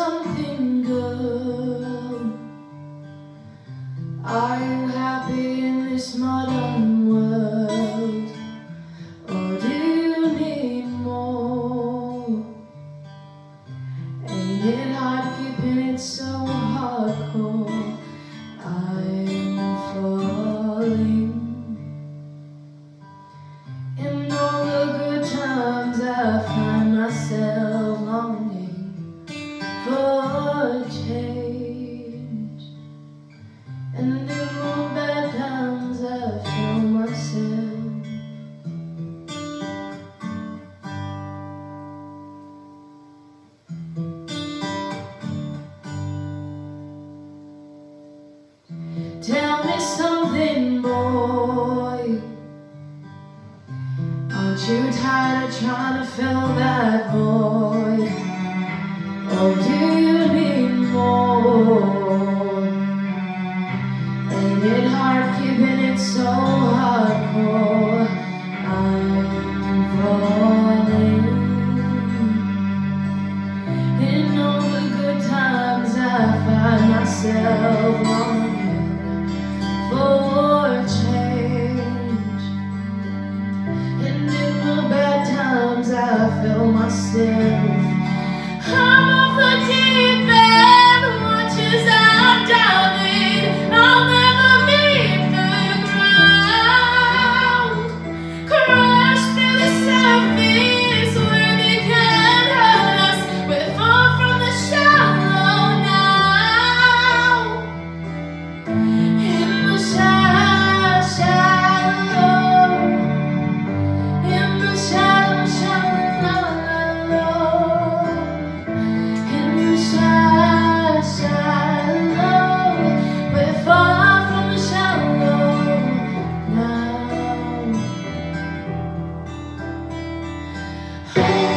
something, girl. Are you happy in this modern world, or do you need more? Ain't it hard keeping it so hardcore? I'm falling. In all the good times I find myself longing for change, and in the bad times I feel myself. Tell me something, boy. Aren't you tired of trying to fill that void? Or do you need more? Ain't it hard keeping it so hardcore? I'm falling. In all the good times I find myself longing for change, and in the bad times I feel myself. I'm off the deep end, watch as I'm diving. I'll never meet the ground. Crash through the surface where they can't hurt us. We're far from the shallow now. In the shallow, in the shallow, shallow. We're far from the shallow now.